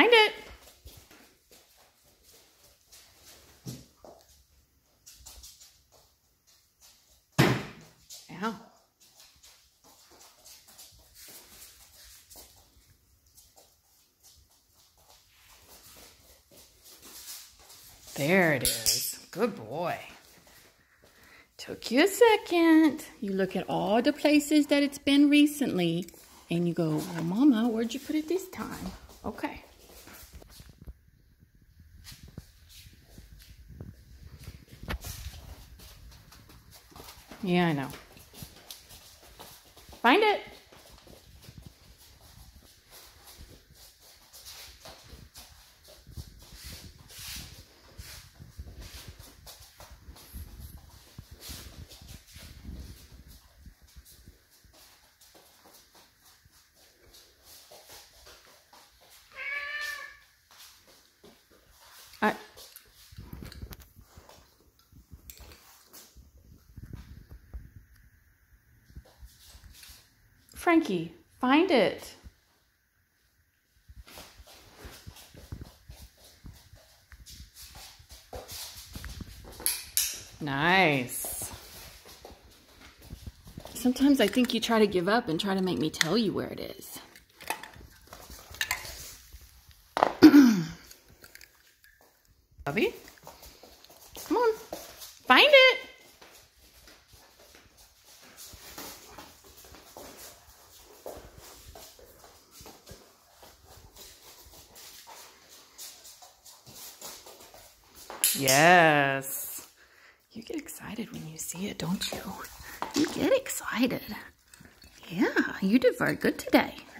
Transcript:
Find it. Ow. There it is. Good boy. Took you a second. You look at all the places that it's been recently and you go, well, Mama, where'd you put it this time? Okay. Yeah, I know. Find it. Frankie, find it. Nice. Sometimes I think you try to give up and try to make me tell you where it is. Bubby, come on, find it. Yes. You get excited when you see it, don't you? You get excited. Yeah, you did very good today.